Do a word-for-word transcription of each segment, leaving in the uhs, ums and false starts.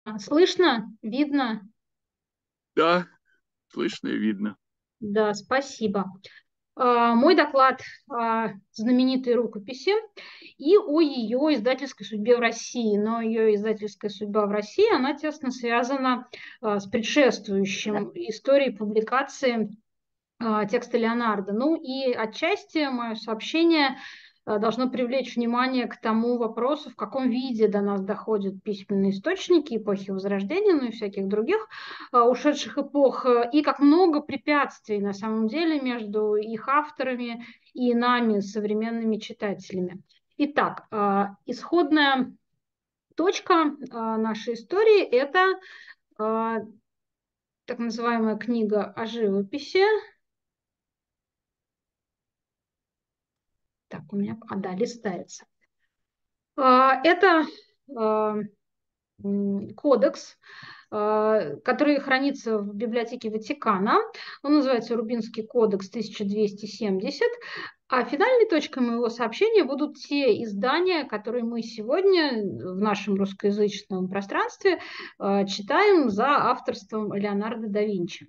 А, Слышно? Видно? Да, слышно и видно. Да, спасибо. А, Мой доклад о знаменитой рукописи и о ее издательской судьбе в России. Но ее издательская судьба в России, она тесно связана а, с предшествующим историей публикации а, текста Леонардо. Ну и отчасти мое сообщение а, должно привлечь внимание к тому вопросу, в каком виде до нас доходят письменные источники эпохи Возрождения, ну и всяких других а, ушедших эпох, э, и как много препятствий на самом деле между их авторами и нами, современными читателями. Итак, а, исходная точка а, нашей истории – это а, так называемая книга о живописи. Так, у меня, а, да, листается. А, Это а, м, кодекс, а, который хранится в библиотеке Ватикана. Он называется Рубинский кодекс тысяча двести семьдесят. А финальной точкой моего сообщения будут те издания, которые мы сегодня в нашем русскоязычном пространстве а, читаем за авторством Леонардо да Винчи.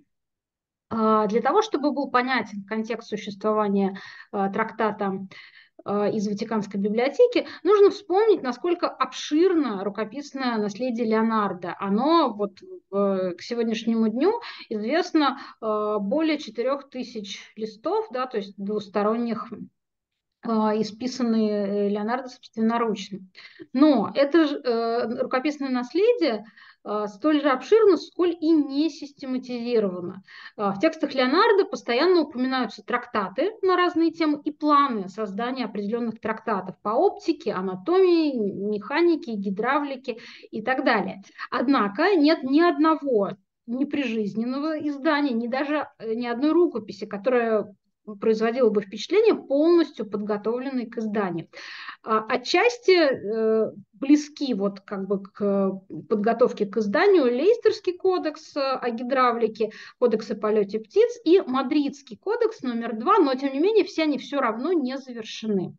А, Для того, чтобы был понятен контекст существования а, трактата э, из Ватиканской библиотеки, нужно вспомнить, насколько обширно рукописное наследие Леонардо. Оно вот э, к сегодняшнему дню известно э, более четырех тысяч листов, да, то есть двусторонних, э, исписанные Леонардо собственноручно. Но это же, э, рукописное наследие э, столь же обширно, сколь и не систематизировано. Э, В текстах Леонардо постоянно упоминаются трактаты на разные темы и планы создания определенных трактатов по оптике, анатомии, механике, гидравлике и так далее. Однако нет ни одного неприжизненного издания, ни даже э, ни одной рукописи, которая производила бы впечатление полностью подготовленной к изданию. А, Отчасти э, близки вот как бы к подготовке к изданию Лейстерский кодекс э, о гидравлике, кодекс о полете птиц и Мадридский кодекс номер два, но тем не менее все они все равно не завершены.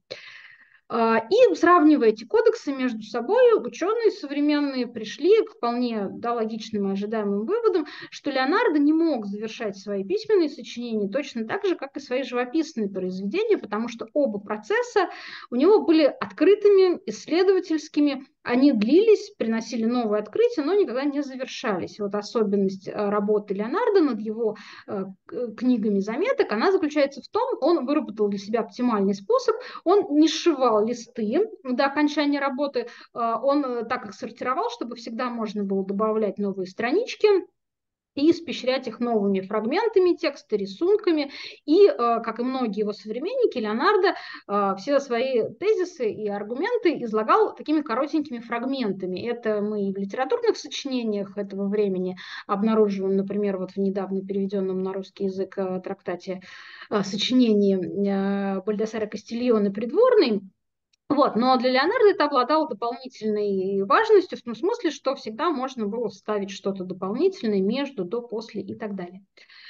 А, И сравнивая эти кодексы между собой, ученые современные пришли к вполне, да, логичным и ожидаемым выводам, что Леонардо не мог завершать свои письменные сочинения точно так же, как и свои живописные произведения, потому что оба процесса у него были открытыми, исследовательскими, они длились, приносили новые открытия, но никогда не завершались. Вот особенность э, работы Леонардо над его э, книгами заметок, она заключается в том, он выработал для себя оптимальный способ. Он не сшивал листы до окончания работы, а, он э, так их сортировал, чтобы всегда можно было добавлять новые странички и испещрять их новыми фрагментами текста, рисунками. И, э, как и многие его современники, Леонардо э, все свои тезисы и аргументы излагал такими коротенькими фрагментами. Это мы и в литературных сочинениях этого времени обнаруживаем, например, вот в недавно переведенном на русский язык э, трактате э, сочинении э, Бальдасара Кастильоне «Придворный». Вот, но для Леонардо это обладало дополнительной важностью в том смысле, что всегда можно было вставить что-то дополнительное между, до, после и так далее.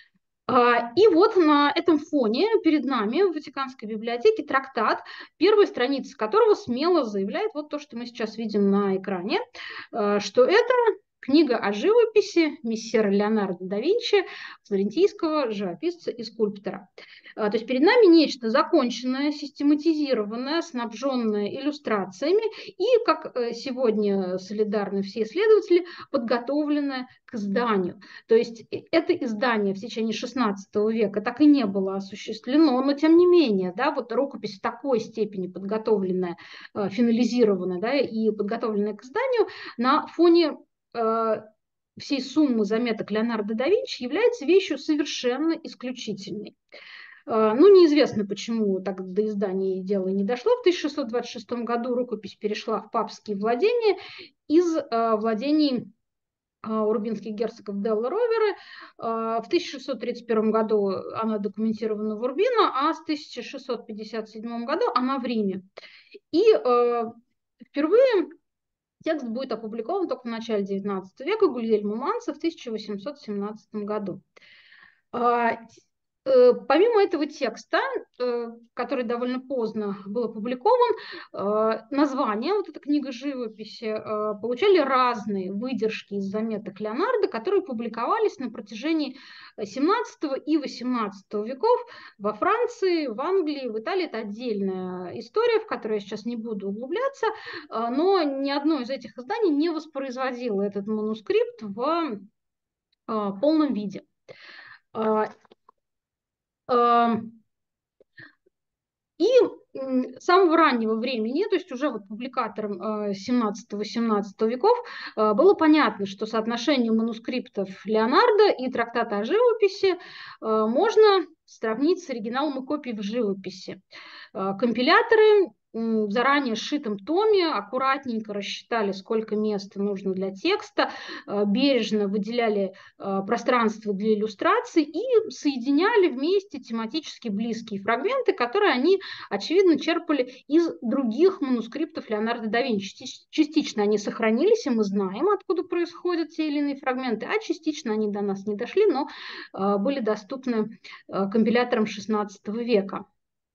А, И вот на этом фоне перед нами в Ватиканской библиотеке трактат, первая страница которого смело заявляет вот то, что мы сейчас видим на экране, э, что это книга о живописи мессера Леонардо да Винчи, флорентийского живописца и скульптора. А, То есть перед нами нечто законченное, систематизированное, снабженное иллюстрациями и, как э, сегодня солидарны все исследователи, подготовленное к изданию. То есть э, это издание в течение шестнадцатого века так и не было осуществлено, но тем не менее, да, вот рукопись в такой степени подготовленная, э, финализированная, да, и подготовленная к изданию на фоне э, всей суммы заметок Леонардо да Винчи является вещью совершенно исключительной. Э, Ну, неизвестно, почему так до издания дело не дошло. В тысяча шестьсот двадцать шестом году рукопись перешла в папские владения из э, владений а, урбинских герцогов Делла Роверы. А, В тысяча шестьсот тридцать первом году она документирована в Урбино, а с тысяча шестьсот пятьдесят седьмом году она в Риме. И э, впервые текст будет опубликован только в начале девятнадцатого века Гульельмо Манса в тысяча восемьсот семнадцатом году. А, Э, Помимо этого текста, э, который довольно поздно был опубликован, э, название, вот эта книга живописи, э, получали разные выдержки из заметок Леонардо, которые публиковались на протяжении семнадцатого и восемнадцатого веков во Франции, в Англии, в Италии. Это отдельная история, в которую я сейчас не буду углубляться, э, но ни одно из этих изданий не воспроизводило этот манускрипт в э, полном виде. Э, э, И с самого раннего времени, то есть уже вот публикаторам семнадцатого-восемнадцатого веков, э, было понятно, что соотношение манускриптов Леонардо и трактата о живописи э, можно сравнить с оригиналом и копией в живописи. Э, Компиляторы м, в заранее сшитом томе аккуратненько рассчитали, сколько места нужно для текста, э, бережно выделяли э, пространство для иллюстраций и соединяли вместе тематически близкие фрагменты, которые они, очевидно, черпали из других манускриптов Леонардо да Винчи. Частично они сохранились, и мы знаем, откуда происходят те или иные фрагменты, а частично они до нас не дошли, но э, были доступны э, компиляторам шестнадцатого века.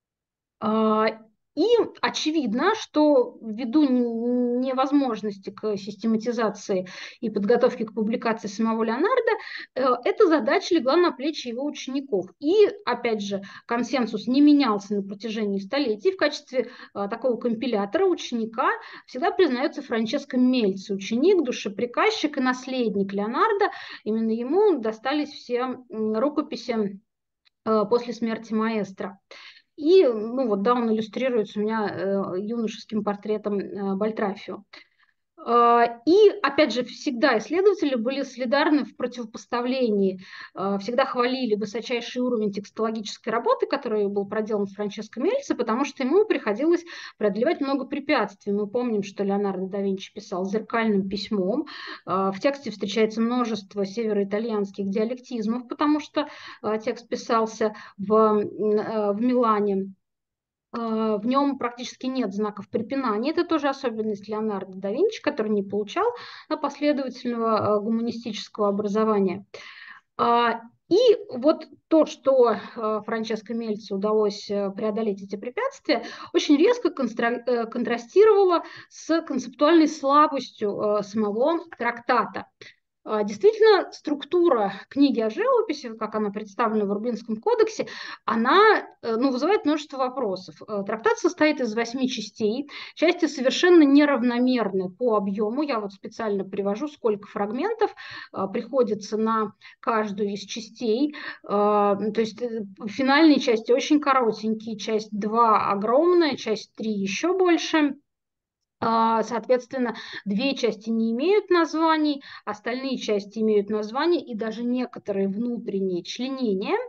И очевидно, что ввиду невозможности к систематизации и подготовке к публикации самого Леонардо, эта задача легла на плечи его учеников. И, опять же, консенсус не менялся на протяжении столетий. В качестве такого компилятора ученика всегда признается Франческо Мельци, ученик, душеприказчик и наследник Леонардо. Именно ему достались все рукописи после смерти маэстро. И, ну вот, да, он иллюстрируется у меня э, юношеским портретом э, Бальтрафио. Э, и, опять же, всегда исследователи были солидарны в противопоставлении, э, всегда хвалили высочайший уровень текстологической работы, который был проделан Франческо Мельци, потому что ему приходилось преодолевать много препятствий. Мы помним, что Леонардо да Винчи писал зеркальным письмом. Э, в тексте встречается множество североитальянских диалектизмов, потому что э, текст писался в, э, в Милане. В нем практически нет знаков препинания. Это тоже особенность Леонардо да Винчи, который не получал последовательного гуманистического образования. И вот то, что Франческо Мельци удалось преодолеть эти препятствия, очень резко контрастировало с концептуальной слабостью самого трактата. Действительно, структура книги о живописи, как она представлена в Рубинском кодексе, она ну, вызывает множество вопросов. Трактат состоит из восьми частей. Части совершенно неравномерны по объему. Я вот специально привожу, сколько фрагментов приходится на каждую из частей. То есть финальные части очень коротенькие, часть два огромная, часть три еще больше. Соответственно, две части не имеют названий, остальные части имеют название и даже некоторые внутренние членения.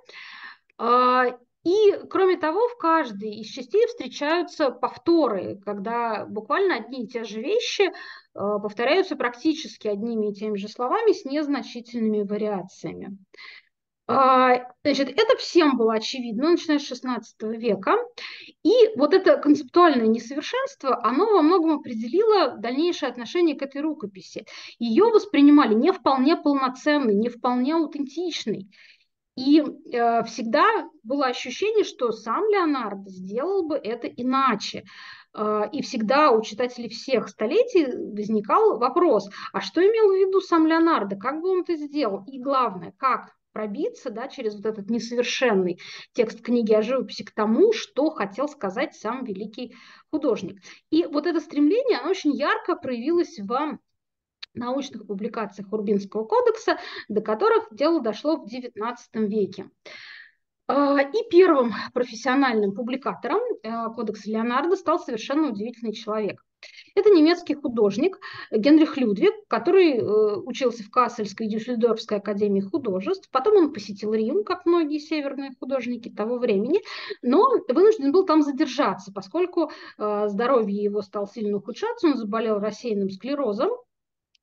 И, кроме того, в каждой из частей встречаются повторы, когда буквально одни и те же вещи повторяются практически одними и теми же словами с незначительными вариациями. Значит, это всем было очевидно, начиная с шестнадцатого века. И вот это концептуальное несовершенство, оно во многом определило дальнейшее отношение к этой рукописи. Ее воспринимали не вполне полноценной, не вполне аутентичной. И э, всегда было ощущение, что сам Леонардо сделал бы это иначе. Э, и всегда у читателей всех столетий возникал вопрос, а что имел в виду сам Леонардо, как бы он это сделал? И главное, как пробиться, да, через вот этот несовершенный текст книги о живописи к тому, что хотел сказать сам великий художник. И вот это стремление, оно очень ярко проявилось в научных публикациях Урбинского кодекса, до которых дело дошло в девятнадцатом веке. И первым профессиональным публикатором кодекса Леонардо стал совершенно удивительный человек. Это немецкий художник Генрих Людвиг, который учился в Кассельской и Дюссельдорфской академии художеств. Потом он посетил Рим, как многие северные художники того времени, но вынужден был там задержаться, поскольку здоровье его стало сильно ухудшаться, он заболел рассеянным склерозом.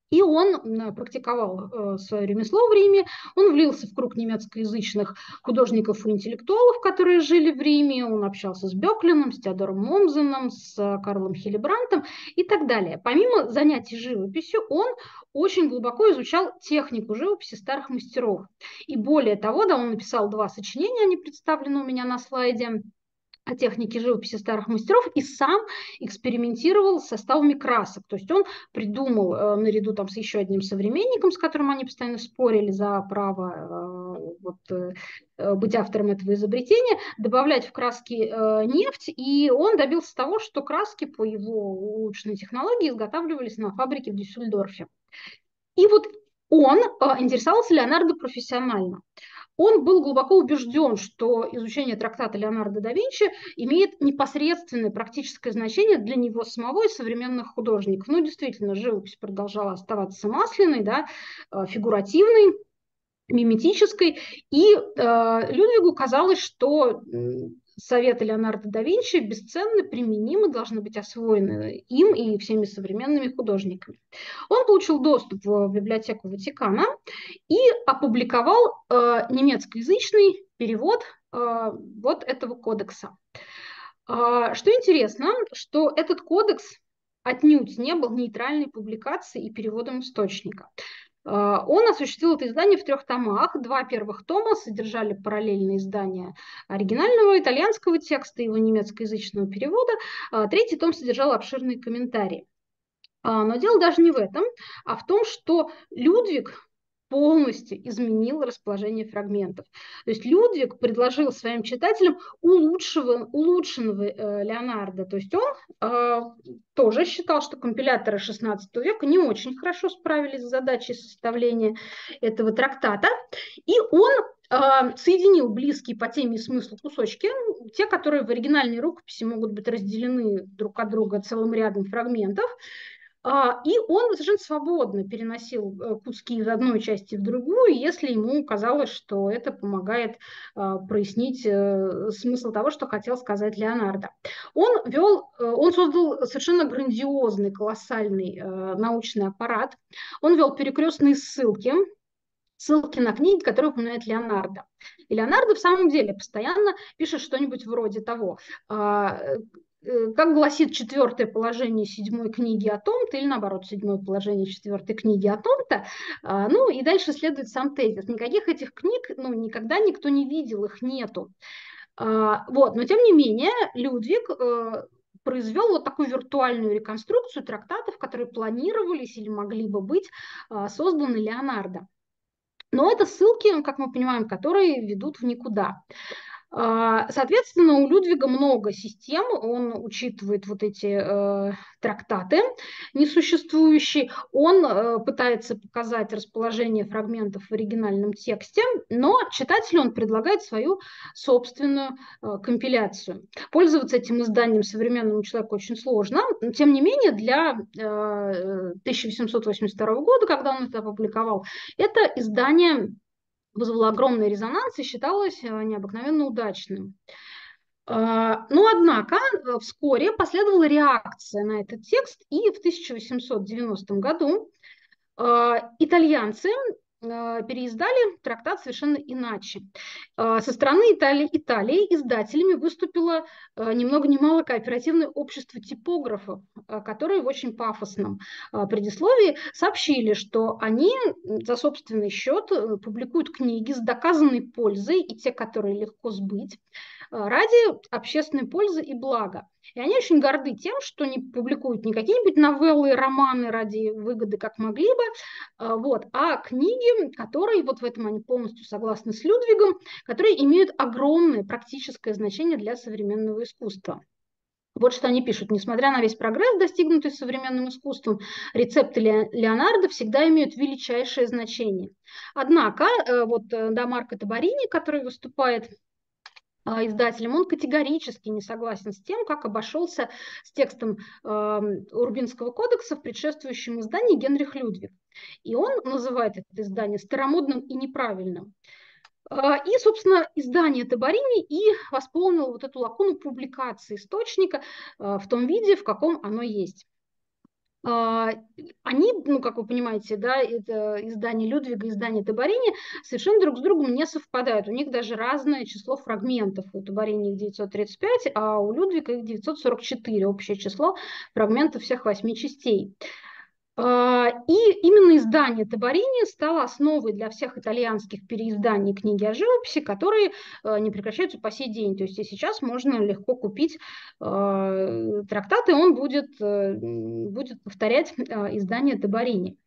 И он практиковал свое ремесло в Риме, он влился в круг немецкоязычных художников и интеллектуалов, которые жили в Риме, он общался с Бёклиным, с Теодором Момзеном, с Карлом Хиллебрантом и так далее. Помимо занятий живописью, он очень глубоко изучал технику живописи старых мастеров. И более того, да, он написал два сочинения, они представлены у меня на слайде, о технике живописи старых мастеров, и сам экспериментировал с составами красок. То есть он придумал, э, наряду там с еще одним современником, с которым они постоянно спорили за право э, вот, э, быть автором этого изобретения, добавлять в краски э, нефть, и он добился того, что краски по его улучшенной технологии изготавливались на фабрике в Дюссельдорфе. И вот он э, интересовался Леонардо профессионально. Он был глубоко убежден, что изучение трактата Леонардо да Винчи имеет непосредственное практическое значение для него самого и современных художников. Ну, действительно, живопись продолжала оставаться масляной, да, фигуративной, миметической, и э, Людвигу казалось, что советы Леонардо да Винчи бесценны, применимы, должны быть освоены им и всеми современными художниками. Он получил доступ в библиотеку Ватикана и опубликовал э, немецкоязычный перевод э, вот этого кодекса. А, что интересно, что этот кодекс отнюдь не был нейтральной публикацией и переводом источника. Он осуществил это издание в трех томах. Два первых тома содержали параллельные издания оригинального итальянского текста и его немецкоязычного перевода. Третий том содержал обширные комментарии. Но дело даже не в этом, а в том, что Людвиг полностью изменил расположение фрагментов. То есть Людвиг предложил своим читателям улучшенного, улучшенного э, Леонардо. То есть он э, тоже считал, что компиляторы шестнадцатого века не очень хорошо справились с задачей составления этого трактата. И он э, соединил близкие по теме и смыслу кусочки, те, которые в оригинальной рукописи могут быть разделены друг от друга целым рядом фрагментов. И он совершенно свободно переносил куски из одной части в другую, если ему казалось, что это помогает прояснить смысл того, что хотел сказать Леонардо. Он вел, он создал совершенно грандиозный, колоссальный научный аппарат. Он вел перекрестные ссылки, ссылки на книги, которые упоминает Леонардо. И Леонардо в самом деле постоянно пишет что-нибудь вроде того: как гласит четвертое положение седьмой книги о том-то, или наоборот, седьмое положение четвертой книги о том-то, ну и дальше следует сам тезис. Никаких этих книг, ну, никогда никто не видел, их нету. Вот, но тем не менее, Людвиг произвел вот такую виртуальную реконструкцию трактатов, которые планировались или могли бы быть созданы Леонардо. Но это ссылки, как мы понимаем, которые ведут в никуда. Соответственно, у Людвига много систем, он учитывает вот эти э, трактаты несуществующие, он э, пытается показать расположение фрагментов в оригинальном тексте, но читателю он предлагает свою собственную э, компиляцию. Пользоваться этим изданием современному человеку очень сложно, но тем не менее для э, тысяча восемьсот восемьдесят второго года, когда он это опубликовал, это издание вызвало огромный резонанс и считалось необыкновенно удачным. Но, однако, вскоре последовала реакция на этот текст, и в тысяча восемьсот девяностом году итальянцы переиздали трактат совершенно иначе. Со стороны Италии, Италии издателями выступило ни много ни мало кооперативное общество типографов, которые в очень пафосном предисловии сообщили, что они за собственный счет публикуют книги с доказанной пользой, и те, которые легко сбыть, ради общественной пользы и блага. И они очень горды тем, что не публикуют не какие-нибудь новеллы, романы ради выгоды, как могли бы, вот, а книги, которые, вот в этом они полностью согласны с Людвигом, которые имеют огромное практическое значение для современного искусства. Вот что они пишут. Несмотря на весь прогресс, достигнутый современным искусством, рецепты Леонардо всегда имеют величайшее значение. Однако, вот да, Марко Табарини, который выступает издателем, он категорически не согласен с тем, как обошелся с текстом э, Урбинского кодекса в предшествующем издании Генрих Людвиг. И он называет это издание старомодным и неправильным. И, собственно, издание Табарини и восполнило вот эту лакуну публикации источника в том виде, в каком оно есть. Они, ну, как вы понимаете, да, это издание Людвига, издание Табарини совершенно друг с другом не совпадают. У них даже разное число фрагментов. У Табарини их девятьсот тридцать пять, а у Людвига их девятьсот сорок четыре, общее число фрагментов всех восьми частей. И именно издание Табарини стало основой для всех итальянских переизданий книги о живописи, которые не прекращаются по сей день. То есть и сейчас можно легко купить трактат, и он будет, будет повторять издание Табарини.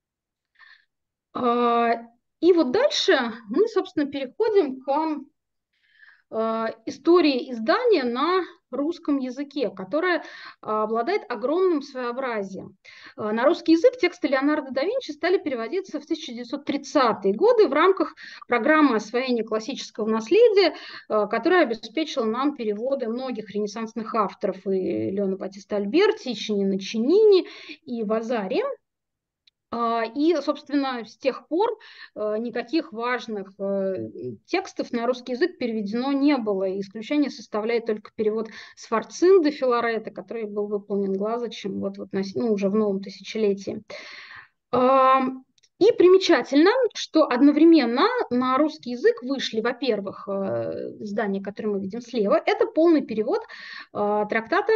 И вот дальше мы, собственно, переходим к истории издания на русском языке, которая обладает огромным своеобразием. На русский язык тексты Леонардо да Винчи стали переводиться в тысяча девятьсот тридцатые годы в рамках программы освоения классического наследия, которая обеспечила нам переводы многих ренессансных авторов: и Леона Батиста Альберти, и Чинино Чинини, и Вазари. И, собственно, с тех пор никаких важных текстов на русский язык переведено не было. Исключение составляет только перевод Сфорцинды Филарета, который был выполнен Глазычем вот, вот, ну, уже в новом тысячелетии. И примечательно, что одновременно на русский язык вышли, во-первых, издание, которое мы видим слева, это полный перевод трактата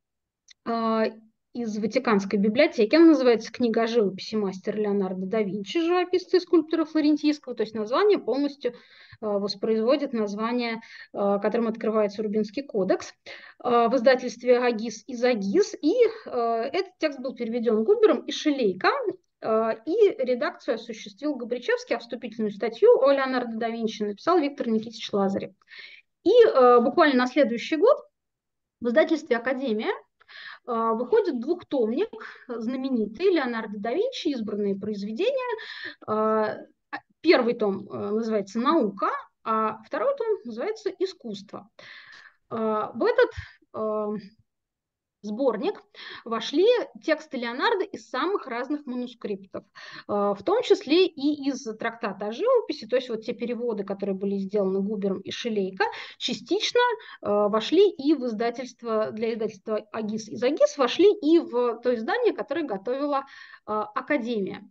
из Ватиканской библиотеки. Она называется «Книга о живописи мастера Леонардо да Винчи, живописца и скульптора флорентийского». То есть название полностью воспроизводит название, которым открывается Рубинский кодекс в издательстве «Агис из Агис». И этот текст был переведен Губером и Шелейко. И редакцию осуществил Габричевский, а вступительную статью о Леонардо да Винчи написал Виктор Никитич Лазарев. И буквально на следующий год в издательстве «Академия» выходит двухтомник, знаменитый, Леонардо да Винчи, избранные произведения. Первый том называется «Наука», а второй том называется «Искусство». В этот сборник вошли тексты Леонардо из самых разных манускриптов, в том числе и из трактата о живописи, то есть вот те переводы, которые были сделаны Губером и Шелейко, частично вошли и в издательство, для издательства «Агис из Агис», вошли и в то издание, которое готовила Академия.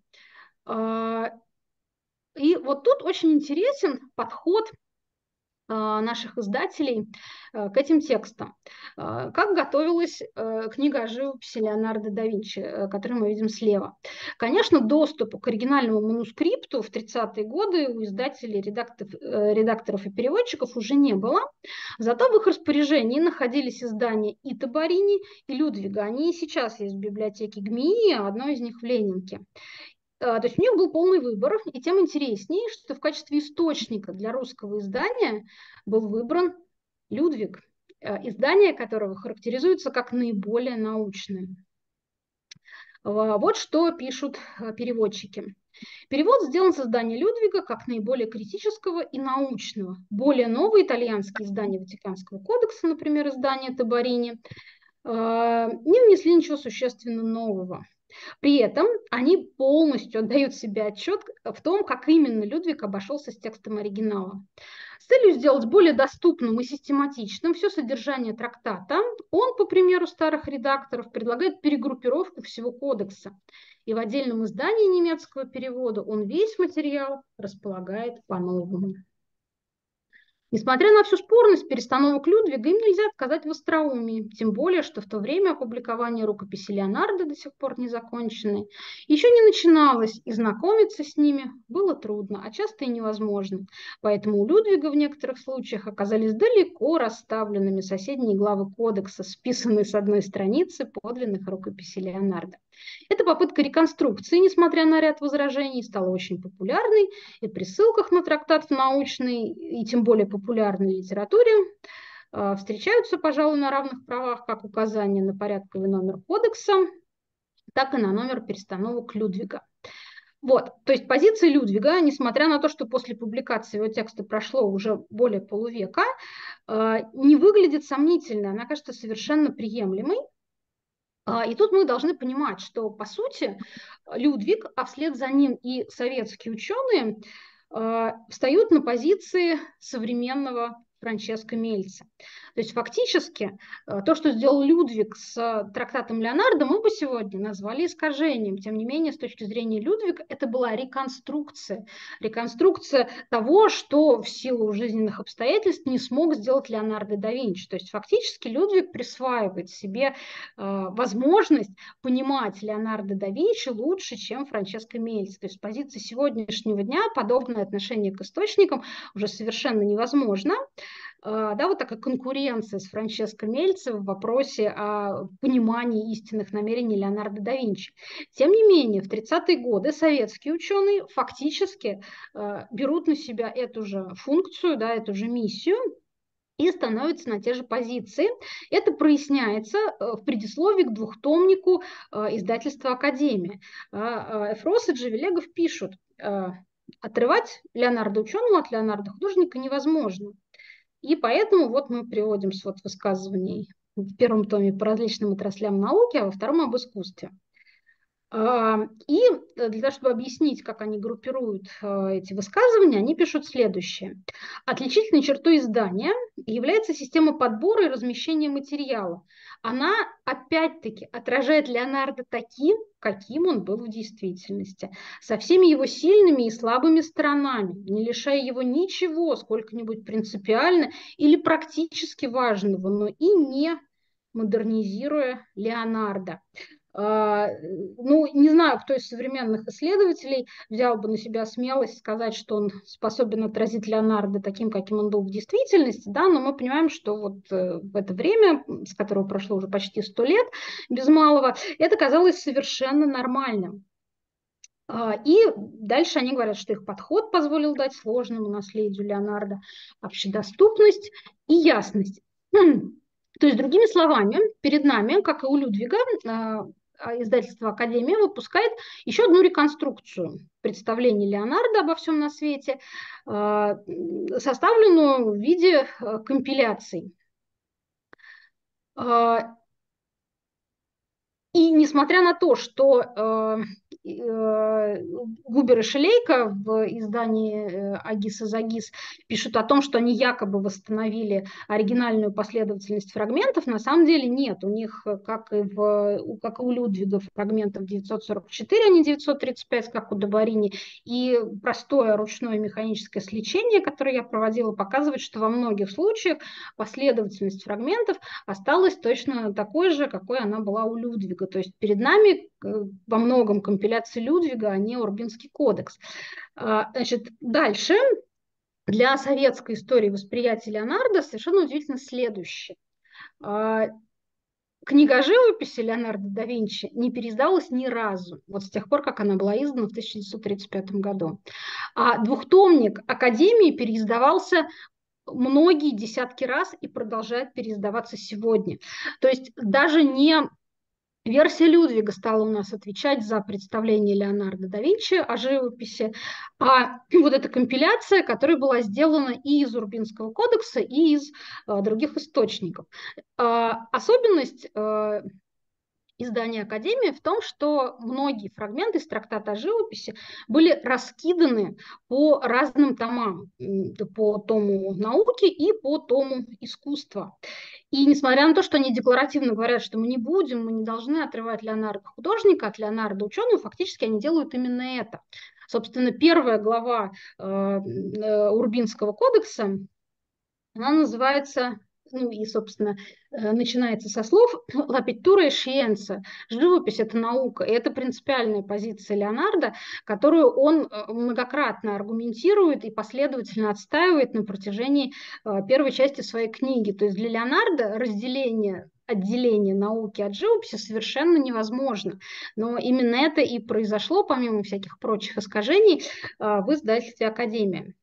И вот тут очень интересен подход наших издателей к этим текстам. Как готовилась книга о живописи Леонардо да Винчи, которую мы видим слева. Конечно, доступа к оригинальному манускрипту в тридцатые годы у издателей, редакторов, редакторов и переводчиков уже не было. Зато в их распоряжении находились издания и Табарини, и Людвига. Они и сейчас есть в библиотеке ГМИИ, а одно из них в Ленинке. То есть у них был полный выбор, и тем интереснее, что в качестве источника для русского издания был выбран Людвиг, издание которого характеризуется как наиболее научное. Вот что пишут переводчики. Перевод сделан с издания Людвига как наиболее критического и научного. Более новые итальянские издания Ватиканского кодекса, например, издание Табарини, не внесли ничего существенно нового. При этом они полностью отдают себе отчет в том, как именно Людвиг обошелся с текстом оригинала. С целью сделать более доступным и систематичным все содержание трактата, он, по примеру старых редакторов, предлагает перегруппировку всего кодекса. И в отдельном издании немецкого перевода он весь материал располагает по-новому. Несмотря на всю спорность перестановок Людвига, им нельзя отказать в остроумии, тем более, что в то время опубликование рукописи Леонардо, до сих пор не законченной, еще не начиналось, и знакомиться с ними было трудно, а часто и невозможно. Поэтому у Людвига в некоторых случаях оказались далеко расставленными соседние главы кодекса, списанные с одной страницы подлинных рукописей Леонардо. Эта попытка реконструкции, несмотря на ряд возражений, стала очень популярной, и при ссылках на трактат в научной и тем более популярной литературе э, встречаются, пожалуй, на равных правах как указания на порядковый номер кодекса, так и на номер перестановок Людвига. Вот, то есть позиция Людвига, несмотря на то, что после публикации его текста прошло уже более полувека, э, не выглядит сомнительной, она кажется совершенно приемлемой. И тут мы должны понимать, что, по сути, Людвиг, а вслед за ним и советские ученые, встают на позиции современного Франческо Мельца. То есть фактически то, что сделал Людвиг с трактатом Леонардо, мы бы сегодня назвали искажением. Тем не менее, с точки зрения Людвига, это была реконструкция. Реконструкция того, что в силу жизненных обстоятельств не смог сделать Леонардо да Винчи. То есть фактически Людвиг присваивает себе возможность понимать Леонардо да Винчи лучше, чем Франческо Мельца. То есть с позиции сегодняшнего дня подобное отношение к источникам уже совершенно невозможно. Да, вот такая конкуренция с Франческо Мельцо в вопросе о понимании истинных намерений Леонардо да Винчи. Тем не менее, в тридцатые годы советские ученые фактически берут на себя эту же функцию, да, эту же миссию и становятся на те же позиции. Это проясняется в предисловии к двухтомнику издательства «Академия». Эфрос и Джавелегов пишут: отрывать Леонардо ученого от Леонардо художника невозможно. И поэтому вот мы приводим свод высказываний в первом томе по различным отраслям науки, а во втором об искусстве. И для того, чтобы объяснить, как они группируют эти высказывания, они пишут следующее. Отличительной чертой издания является система подбора и размещения материала. Она, опять-таки, отражает Леонардо таким, каким он был в действительности, со всеми его сильными и слабыми сторонами, не лишая его ничего сколько-нибудь принципиально или практически важного, но и не модернизируя Леонардо. Ну, не знаю, кто из современных исследователей взял бы на себя смелость сказать, что он способен отразить Леонардо таким, каким он был в действительности, да, но мы понимаем, что вот в это время, с которого прошло уже почти сто лет, без малого, это казалось совершенно нормальным. И дальше они говорят, что их подход позволил дать сложному наследию Леонардо общедоступность и ясность. То есть, другими словами, перед нами, как и у Людвига, издательство «Академия» выпускает еще одну реконструкцию представления Леонардо обо всем на свете, составленную в виде компиляций. И несмотря на то, что э, э, Губер и Шелейко в издании «Агис и Загис» пишут о том, что они якобы восстановили оригинальную последовательность фрагментов, на самом деле нет. У них, как и, в, как и у Людвига, фрагментов девятьсот сорок четыре, а не девятьсот тридцать пять, как у Добарини. И простое ручное механическое сличение, которое я проводила, показывает, что во многих случаях последовательность фрагментов осталась точно такой же, какой она была у Людвига. То есть перед нами во многом компиляции Людвига, а не Урбинский кодекс. Значит, дальше для советской истории восприятия Леонардо совершенно удивительно следующее. Книга живописи Леонардо да Винчи не переиздавалась ни разу, вот с тех пор, как она была издана в тысяча девятьсот тридцать пятом году. А двухтомник Академии переиздавался многие десятки раз и продолжает переиздаваться сегодня. То есть даже не версия Людвига стала у нас отвечать за представление Леонардо да Винчи о живописи, а вот эта компиляция, которая была сделана и из Урбинского кодекса, и из а, других источников. А, особенность а, издания «Академия» в том, что многие фрагменты из трактата о живописи были раскиданы по разным томам, по тому науки и по тому искусства. И несмотря на то, что они декларативно говорят, что мы не будем, мы не должны отрывать Леонардо художника от Леонардо ученого, фактически они делают именно это. Собственно, первая глава э, э, Урбинского кодекса, она называется, ну и, собственно, начинается со слов «La pittura è scienza». Живопись – это наука, и это принципиальная позиция Леонардо, которую он многократно аргументирует и последовательно отстаивает на протяжении первой части своей книги. То есть для Леонардо разделение отделение науки от живописи совершенно невозможно. Но именно это и произошло, помимо всяких прочих искажений, в издательстве «Академия».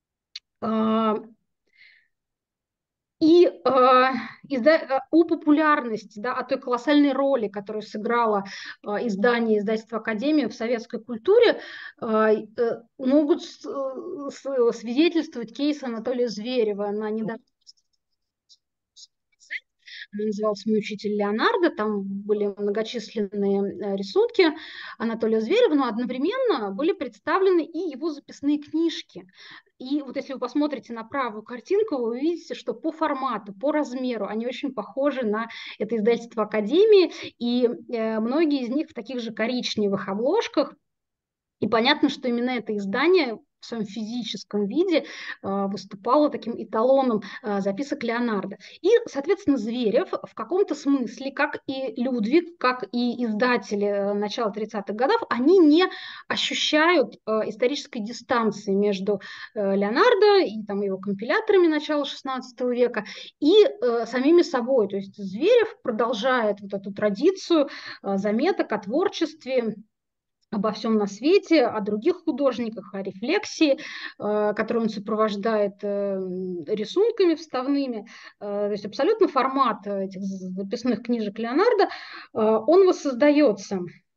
И э, изда- о популярности, да, о той колоссальной роли, которую сыграло э, издание издательства «Академия» в советской культуре, э, э, могут с, с, свидетельствовать кейс Анатолия Зверева на недавно. она называлась «Мой учитель Леонардо», там были многочисленные э, рисунки Анатолия Зверева, но одновременно были представлены и его записные книжки. И вот если вы посмотрите на правую картинку, вы увидите, что по формату, по размеру они очень похожи на это издательство Академии, и э, многие из них в таких же коричневых обложках. И понятно, что именно это издание в своем физическом виде э, выступало таким эталоном э, записок Леонардо. И, соответственно, Зверев в каком-то смысле, как и Людвиг, как и издатели э, начала тридцатых годов, они не ощущают э, исторической дистанции между э, Леонардо и там, его компиляторами начала шестнадцатого века и э, самими собой. То есть Зверев продолжает вот эту традицию э, заметок о творчестве, обо всем на свете, о других художниках, о рефлексии, э, которую он сопровождает э, рисунками вставными. Э, то есть абсолютно формат этих записных книжек Леонардо, э, он воссоздается.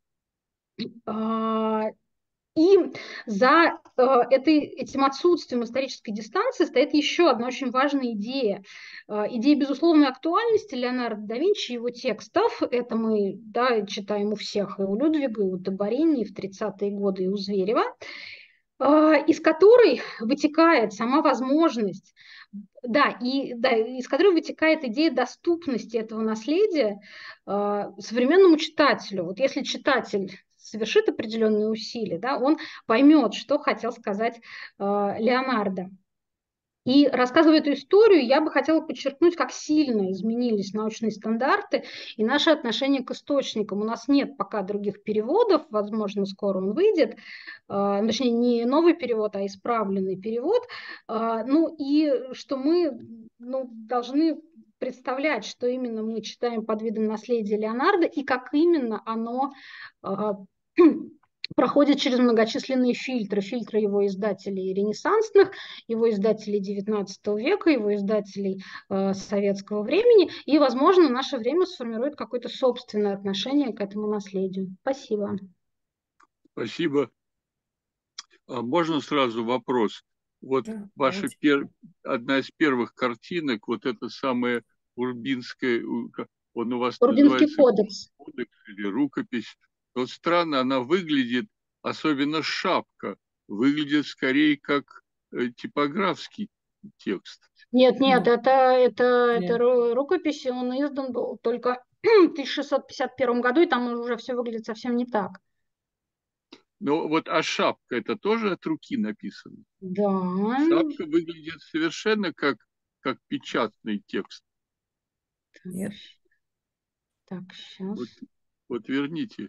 А, И за э, этой, этим отсутствием исторической дистанции стоит еще одна очень важная идея. Э, идея безусловной актуальности Леонардо да Винчи и его текстов. Это мы, да, читаем у всех, и у Людвига, и у Табарини, и в тридцатые годы, и у Зверева, э, из которой вытекает сама возможность, да, и, да, из которой вытекает идея доступности этого наследия э, современному читателю. Вот если читатель совершит определенные усилия, да, он поймет, что хотел сказать э, Леонардо. И рассказывая эту историю, я бы хотела подчеркнуть, как сильно изменились научные стандарты и наше отношение к источникам. У нас нет пока других переводов, возможно, скоро он выйдет, э, точнее, не новый перевод, а исправленный перевод. Э, ну и что мы ну, должны представлять, что именно мы читаем под видом наследия Леонардо и как именно оно э, проходит через многочисленные фильтры. Фильтры его издателей ренессансных, его издателей девятнадцатого века, его издателей э, советского времени. И, возможно, наше время сформирует какое-то собственное отношение к этому наследию. Спасибо. Спасибо. А можно сразу вопрос? Вот Да, ваша давайте. пер... одна из первых картинок, вот эта самая Урбинская, у- ка- он у вас Урбинский называется кодекс. кодекс или рукопись. Вот странно, она выглядит, особенно шапка, выглядит скорее как э, типографский текст. Нет, нет, Ну, это, это, это нет. ру- рукопись, и он издан был только в тысяча шестьсот пятьдесят первом году, и там уже все выглядит совсем не так. Но вот, а шапка, это тоже от руки написано? Да, Шапка выглядит совершенно как, как печатный текст. Нет. так, сейчас. Вот, вот верните.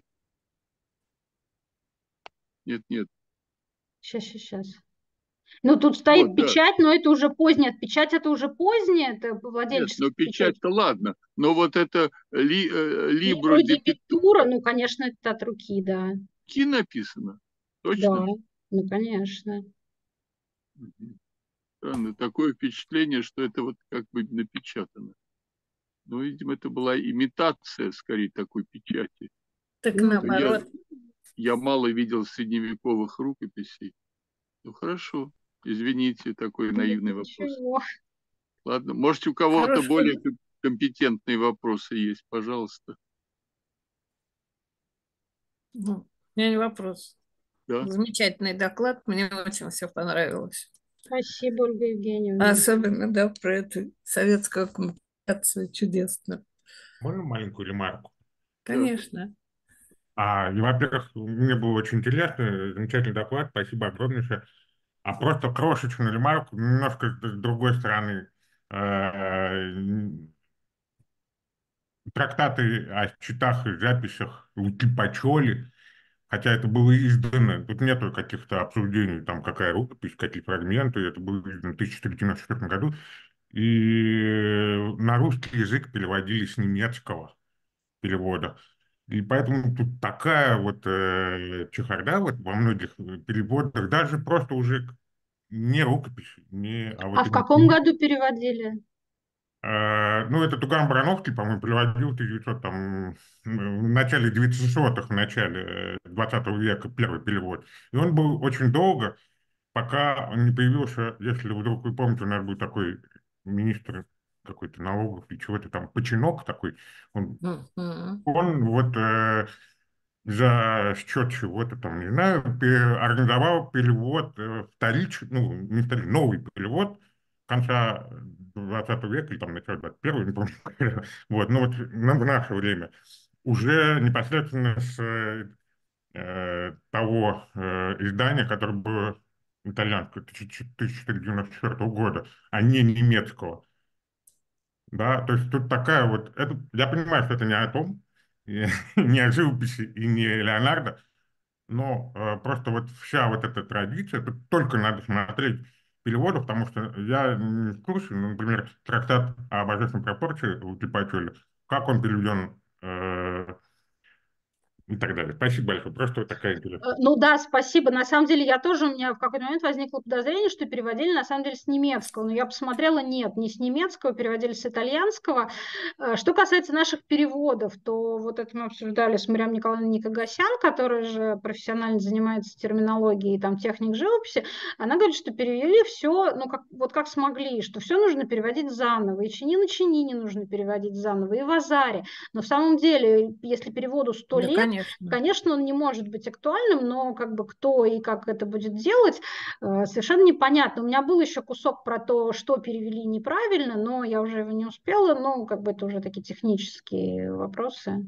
Нет, нет. Сейчас, сейчас, сейчас. Ну, тут Вот, стоит да. печать, но это уже поздняя. Печать это уже поздняя, это Нет, но владельческая печать. печать-то ладно. Но вот это ли, э, Libro Libro di di Pittura, Pittura ну, конечно, это от руки, да. ки написано. Да, Точно? ну, конечно. Мгм. Странно. Такое впечатление, что это вот как бы напечатано. Но, видимо, это была имитация, скорее, такой печати. Так Ну, То Я, наоборот. я мало видел средневековых рукописей. Ну, хорошо. Извините, такой наивный вопрос. ничего. Ладно, может, у кого-то Хороший. более ком- компетентные вопросы есть, пожалуйста. Ну, у меня не вопрос. Да? Замечательный доклад. Мне очень все понравилось. Спасибо, Ольга А Евгеньевна. особенно, да, про эту советскую коммуникацию. Чудесно. Можно маленькую ремарку? Да. Конечно. А, и, во-первых, мне было очень интересно, замечательный доклад, спасибо огромнейшее. А просто крошечную ремарку, немножко с другой стороны. Э, Трактаты о счетах и записях Луки Пачоли, хотя это было издано, тут нету каких-то обсуждений, там какая рукопись, какие фрагменты, это было издано в тысяча четыреста девяносто четвёртом году, и на русский язык переводили с немецкого перевода. И поэтому тут такая вот э, чехарда вот во многих э, переводах, даже просто уже не рукопись, не, а А вот в именно каком году переводили? Э, ну, это Туган Барановский, по-моему, переводил в тысяча девятисотом, там, в начале девятисотых, в начале э, двадцатого века первый перевод. И он был очень долго, пока он не появился, если вдруг вы помните, у нас был такой министр какой-то налогов и чего-то там, починок такой, он, Мгм. он вот э, за счет чего-то там, не знаю, пе- организовал перевод э, вторичный, ну, не вторичный, новый перевод конца двадцатого века или там начала двадцать первого, не помню, когда. Вот, ну вот на- в наше время уже непосредственно с э, э, того э, издания, которое было итальянское тысяча четыреста девяносто четвёртого года, а не немецкого. Да, то есть тут такая вот, это, я понимаю, что это не о том, и не о живописи и не Леонардо, но э, просто вот вся вот эта традиция, тут только надо смотреть переводы, потому что я не в курсе, ну, например, трактат о божественной пропорции у Типачоли, как он переведен э, и так далее. Спасибо большое, просто вот такая Э, интересная. Ну да, спасибо. На самом деле я тоже, у меня в какой-то момент возникло подозрение, что переводили на самом деле с немецкого. Но я посмотрела, нет, не с немецкого, переводили с итальянского. Э, Что касается наших переводов, то вот это мы обсуждали с Мариам Николаевной Никогасян, которая же профессионально занимается терминологией и там техник живописи. Она говорит, что перевели все, ну как, вот как смогли, что все нужно переводить заново. И чини на чини не нужно переводить заново, и в Азаре. Но в самом деле, если переводу сто Да, лет, конечно. конечно, он не может быть актуальным, но как бы кто и как это будет делать, э, совершенно непонятно. У меня был еще кусок про то, что перевели неправильно, но я уже его не успела, ну, как бы это уже такие технические вопросы.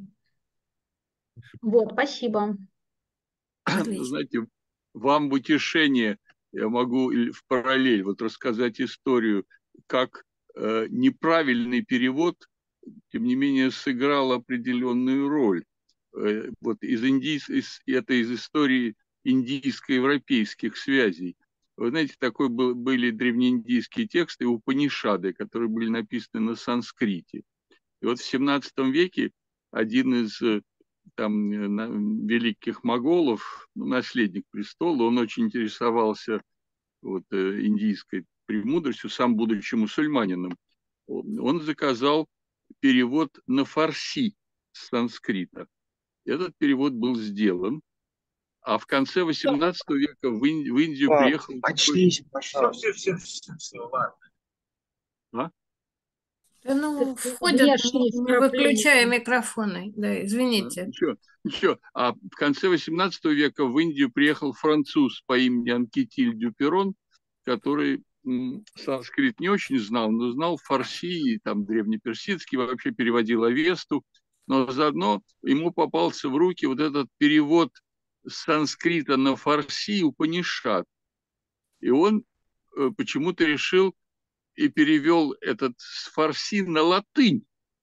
Вот, спасибо. Отлично. Знаете, вам в утешение я могу и в параллель вот рассказать историю, как э, неправильный перевод, тем не менее, сыграл определенную роль. Э, вот из индийс, из, это из истории индийско-европейских связей. Вы знаете, такой был, были древнеиндийские тексты, Упанишады, которые были написаны на санскрите. И вот в семнадцатом веке один из э, там, э, на- великих моголов, ну, наследник престола, он очень интересовался вот, э, индийской премудростью, сам будучи мусульманином. Он, он заказал перевод на фарси с санскрита. Этот перевод был сделан, а в конце восемнадцатого века в, Ин- в Индию Пап, приехал такой... очнись, пожалуйста. Все, все, все, все, ладно. А? Да ну, Это входят, не, внешние не выключая вкрапления. микрофоны. Да, А, извините. Ничего, ничего. А в конце восемнадцатого века в Индию приехал француз по имени Анкетиль Дюперон, который м, санскрит не очень знал, но знал фарси, и там древнеперсидский, вообще переводил Авесту, но заодно ему попался в руки вот этот перевод с санскрита на фарси Упанишад. И он э, почему-то решил и перевел этот с фарси на латынь.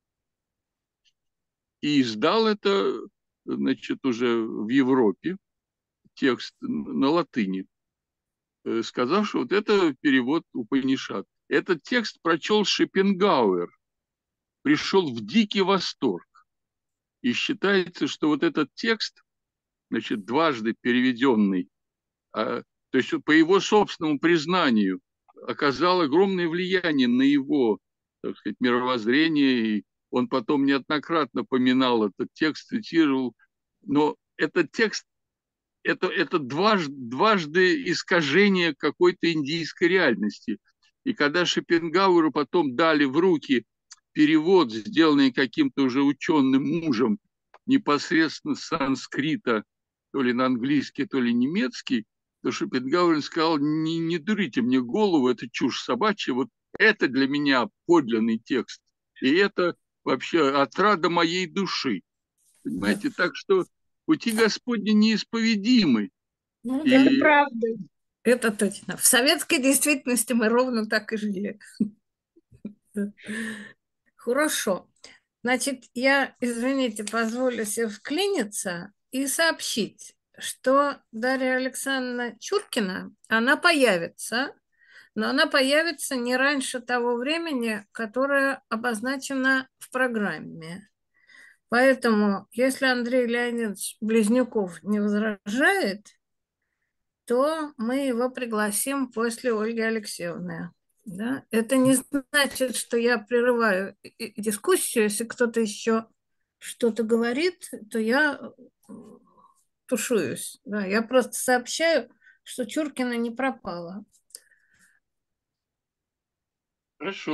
И издал это, значит, уже в Европе, текст на латыни, э, сказав, что вот это перевод Упанишад. Этот текст прочел Шопенгауэр, пришел в дикий восторг. И считается, что вот этот текст, значит, дважды переведенный, а, то есть по его собственному признанию, оказал огромное влияние на его, так сказать, мировоззрение. И он потом неоднократно поминал этот текст, цитировал. Но этот текст это, это дважды, дважды искажение какой-то индийской реальности. И когда Шопенгауэру потом дали в руки перевод, сделанный каким-то уже ученым мужем, непосредственно с санскрита, то ли на английский, то ли немецкий, то Шопенгауэр сказал, не, не дурите мне голову, это чушь собачья, вот это для меня подлинный текст. И это вообще отрада моей души. Да. Понимаете, так что пути Господни неисповедимы. Ну да, Это И правда. это точно. В советской действительности мы ровно так и жили. Хорошо. Значит, я, извините, позволю себе вклиниться и сообщить, что Дарья Александровна Чуркина, она появится, но она появится не раньше того времени, которое обозначено в программе. Поэтому, если Андрей Леонидович Близнюков не возражает, то мы его пригласим после Ольги Алексеевны. Да? Это не значит, что я прерываю дискуссию. Если кто-то еще что-то говорит, то я тушуюсь. Да? Я просто сообщаю, что Чуркина не пропала. хорошо.